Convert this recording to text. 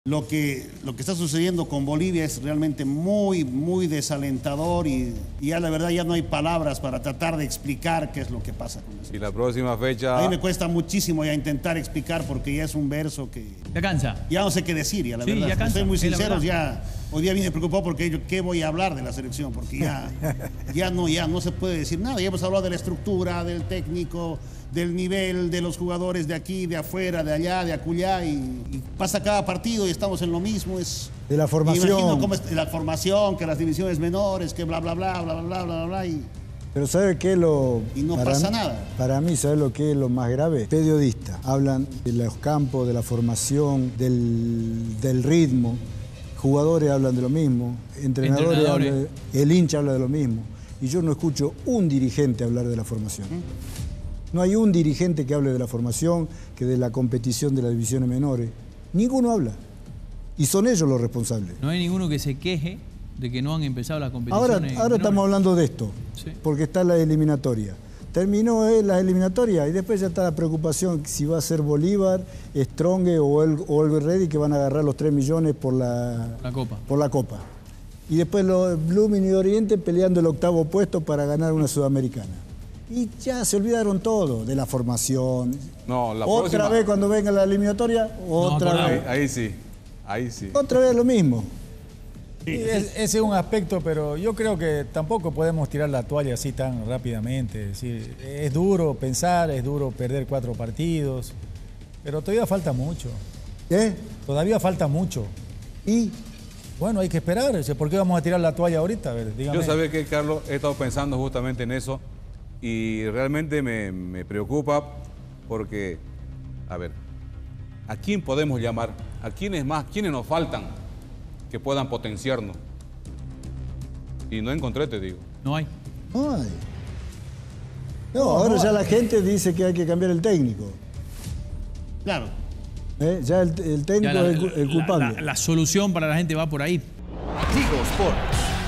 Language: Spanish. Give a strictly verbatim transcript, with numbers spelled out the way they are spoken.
Lo que, lo que está sucediendo con Bolivia es realmente muy, muy desalentador y, y ya la verdad ya no hay palabras para tratar de explicar qué es lo que pasa con eso. Y la próxima fecha... A mí me cuesta muchísimo ya intentar explicar porque ya es un verso que... ¿Ya cansa? Ya no sé qué decir, ya la Sí, verdad. ya cansa, Soy muy es la sincero, verdad. ya hoy día vine preocupado porque yo, ¿qué voy a hablar de la selección? Porque ya, ya, no, ya no se puede decir nada. Ya hemos hablado de la estructura, del técnico, del nivel de los jugadores de aquí, de afuera, de allá, de acullá, y, y pasa cada partido y estamos en lo mismo. Es, de la formación. Imagino cómo es la formación, que las divisiones menores, que bla, bla, bla, bla, bla, bla, bla, bla, y... Pero ¿sabe qué es lo...? Y no para pasa mí, nada. Para mí, ¿sabe lo que es lo más grave? Periodistas hablan de los campos, de la formación, del, del ritmo. Jugadores hablan de lo mismo. Entrenadores, Entrenadores. hablan de, el hincha habla de lo mismo. Y yo no escucho un dirigente hablar de la formación. No hay un dirigente que hable de la formación, que de la competición de las divisiones menores. Ninguno habla. Y son ellos los responsables. No hay ninguno que se queje de que no han empezado las Ahora, competiciones. ahora estamos hablando de esto, Sí. porque está la eliminatoria. Terminó eh, la eliminatoria y después ya está la preocupación si va a ser Bolívar, Strong o el, o el Ready, que van a agarrar los tres millones por la, La Copa. por la Copa. Y después los Blooming y Oriente peleando el octavo puesto para ganar una Sudamericana. Y ya se olvidaron todo de la formación. No, la otra próxima- vez cuando venga la eliminatoria, otra acordamos. vez. Ahí, ahí sí, ahí sí. Otra vez lo mismo. Sí, es- ese es un aspecto, pero yo creo que tampoco podemos tirar la toalla así tan rápidamente. Es decir, es duro pensar, es duro perder cuatro partidos, pero todavía falta mucho. ¿Eh? Todavía falta mucho. Y Bueno, hay que esperar. O sea, ¿por qué vamos a tirar la toalla ahorita? A ver, dígame. Yo sabía que, Carlos, he estado pensando justamente en eso y realmente me, me preocupa porque, a ver, ¿a quién podemos llamar? ¿A quiénes más? ¿Quiénes nos faltan que puedan potenciarnos? Y no encontré, te digo. No hay. ay. No, ahora ya la gente dice que hay que cambiar el técnico. Claro. ¿Eh? Ya el, el técnico Ya la, es el, cu- el la- culpable. la- la solución para la gente va por ahí. Tigo Sports.